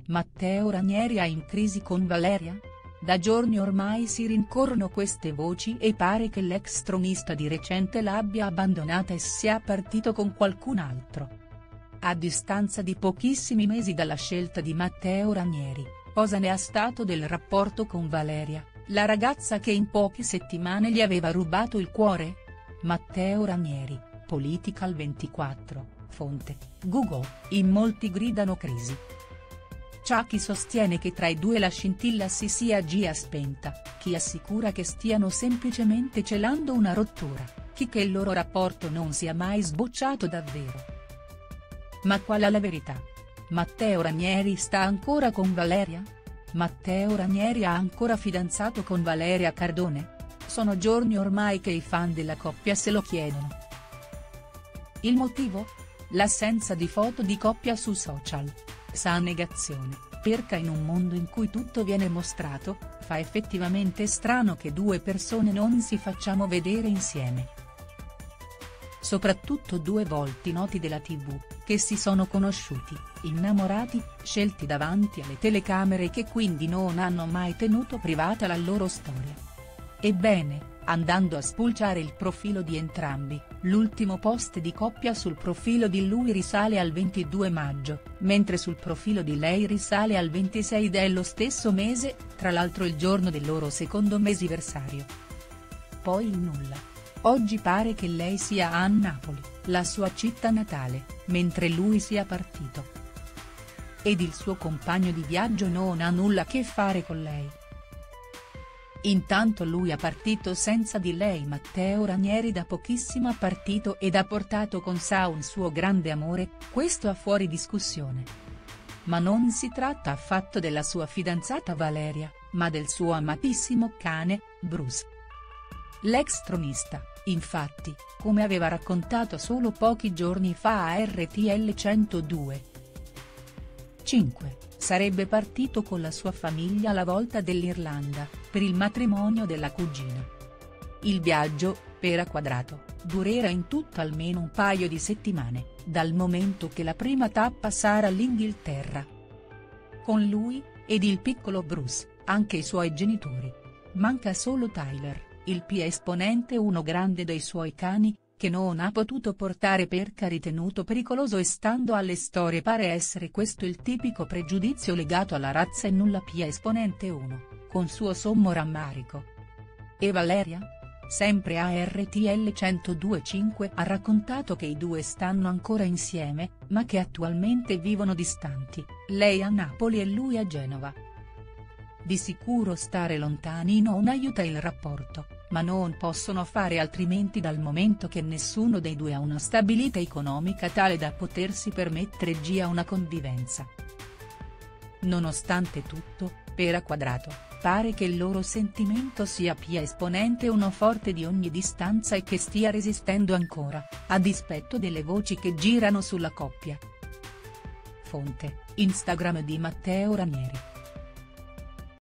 Matteo Ranieri è in crisi con Valeria? Da giorni ormai si rincorrono queste voci e pare che l'ex tronista di recente l'abbia abbandonata e sia partito con qualcun altro. A distanza di pochissimi mesi dalla scelta di Matteo Ranieri, cosa ne è stato del rapporto con Valeria, la ragazza che in poche settimane gli aveva rubato il cuore? Matteo Ranieri, Political 24, fonte, Google, in molti gridano crisi. C'è chi sostiene che tra i due la scintilla si sia già spenta, chi assicura che stiano semplicemente celando una rottura, chi che il loro rapporto non sia mai sbocciato davvero. Ma qual è la verità? Matteo Ranieri sta ancora con Valeria? Matteo Ranieri ha ancora fidanzato con Valeria Cardone? Sono giorni ormai che i fan della coppia se lo chiedono. Il motivo? L'assenza di foto di coppia su social. Sa negazione, perché in un mondo in cui tutto viene mostrato, fa effettivamente strano che due persone non si facciano vedere insieme. Soprattutto due volti noti della TV, che si sono conosciuti, innamorati, scelti davanti alle telecamere e che quindi non hanno mai tenuto privata la loro storia. Ebbene, andando a spulciare il profilo di entrambi, l'ultimo post di coppia sul profilo di lui risale al 22 maggio, mentre sul profilo di lei risale al 26 dello stesso mese, tra l'altro il giorno del loro secondo mesiversario. Poi il nulla. Oggi pare che lei sia a Napoli, la sua città natale, mentre lui sia partito. Ed il suo compagno di viaggio non ha nulla a che fare con lei. Intanto lui è partito senza di lei. Matteo Ranieri da pochissimo è partito ed ha portato con sé un suo grande amore, questo è fuori discussione. Ma non si tratta affatto della sua fidanzata Valeria, ma del suo amatissimo cane, Bruce. L'ex tronista, infatti, come aveva raccontato solo pochi giorni fa a RTL 102.5, sarebbe partito con la sua famiglia alla volta dell'Irlanda, per il matrimonio della cugina. Il viaggio, per Quadrato, durerà in tutto almeno un paio di settimane, dal momento che la prima tappa sarà l'Inghilterra. Con lui, ed il piccolo Bruce, anche i suoi genitori. Manca solo Tyler, il più esponente uno grande dei suoi cani, che non ha potuto portare perché ha ritenuto pericoloso e stando alle storie pare essere questo il tipico pregiudizio legato alla razza e nulla più esponente uno, con suo sommo rammarico. E Valeria? Sempre a RTL 102.5 ha raccontato che i due stanno ancora insieme, ma che attualmente vivono distanti, lei a Napoli e lui a Genova. Di sicuro stare lontani non aiuta il rapporto, ma non possono fare altrimenti dal momento che nessuno dei due ha una stabilità economica tale da potersi permettere già una convivenza. Nonostante tutto, per Quadrato, pare che il loro sentimento sia più esponente uno forte di ogni distanza e che stia resistendo ancora, a dispetto delle voci che girano sulla coppia. Fonte, Instagram di Matteo Ranieri.